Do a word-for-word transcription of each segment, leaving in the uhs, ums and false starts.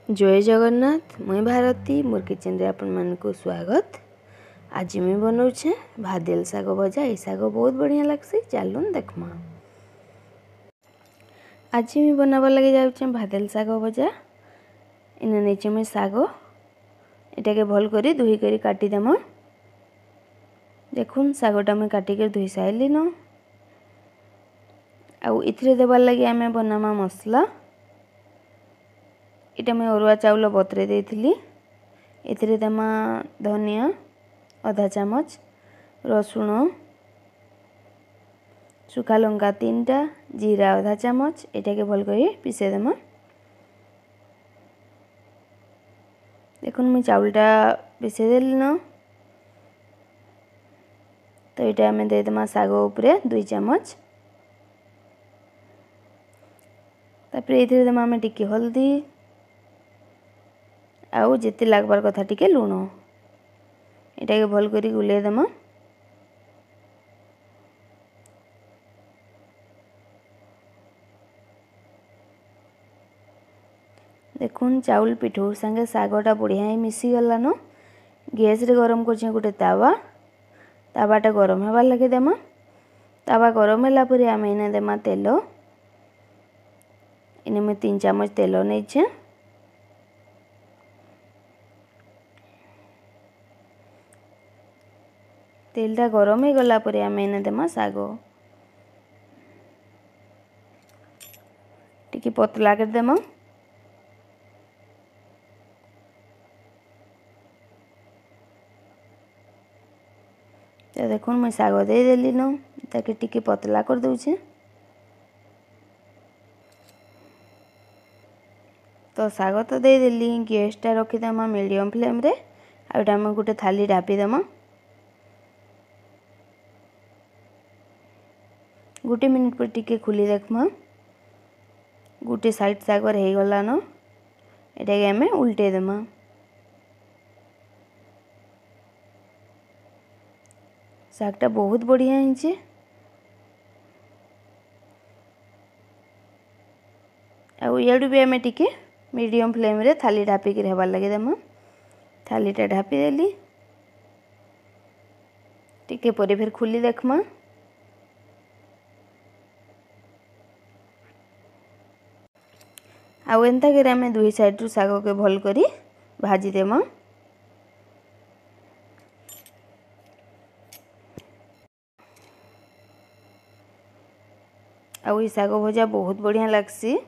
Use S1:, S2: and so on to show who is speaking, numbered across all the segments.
S1: जय जगन्नाथ मुई भारती मोर किचन रे अपन मन को स्वागत। आज मैं बनाऊे भादेल शाग भजा। ये शाग बहुत बढ़िया लगसी, चलून देखमा। आज मैं बनावा लगे जाऊे भादेल शाग भजा। इन्हें नहीं मैं शाग इटा के भल करी धोई करी काटिदेमा। देखुन शागटा मैं काटिक धोई सारे न। आउ इथरे देवार लगे आमे बनामा मसला। इटा मैं अरुआ चाउल बतरे देइथिली। इथरे देमा धनिया आधा चामच, रसुण, सुखा लंका तीन टा, जीरा आधा चामच। इटा के भल करी पिसे देमा। देखुन मैं चाउलटा पिसे देली न। तो इटा आमे दे देमा शाग उपरे दुई चामच। तापरे इथरे देमा आमे टिके हल्दी आउ जिते लागबार कथा टिके लुण। इटा के भल करी गुले देमा। देखुन चाउल पिठौ संगे शागटा बढ़िया ही मिसी गला न। गैस रे गरम करछे गोटे तावा। तावाटा गरम हेबार लगे देमा। तावा गरम होला परे आमे इने देमा तेल। इने मैं तीन चामच तेल नैछे। तेलटा गरम हो गला परे आमे इने देमा शाग। टिके पतला कर देमा। तो देखुन मैं शाग दे देली न। ताके टिके पतला कर दूचे। तो शाग तो दे देली। गैसटा रखीदेमा मीडियम फ्लेम रे। आउटा आमे गोटे थाली ढापी देमा। गोटे मिनिट पर टिके खुली देखमा। गोटे साइड शागर हो गला न। एटा के आमे उल्टे देमा। शागटा बहुत बढ़िया हिंचे। आउ याडू भी आमे टिके मीडियम फ्लेम रे थाली ढापी के हेबार लगे देमा। थालीटा ढापी देली। टिके परे फिर खुली देखमा। आउ एंता करे आमे दुई साइड रु शाग के भल करी भाजी देमा। आउ ई शाग भजा बहुत बढ़िया लगसी।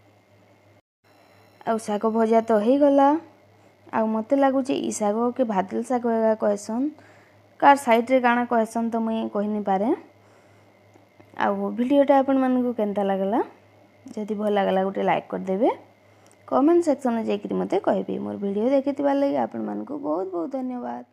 S1: आउ शाग भजा तो हो गला। आउ मते लागुचे ई शाग के भादेल शाग कहसन। कार साइड रे काना कहसन तो मुई कहि नि पारे। आउ वीडियोटा आपण मानकु केनता लागला जदि भल लागला गोटे लाइक कर देबे। कमेंट सेक्शन में जाकरी मते कहबे। मोर वीडियो देखिथिबार लागि आपण मानकु बहुत बहुत धन्यवाद।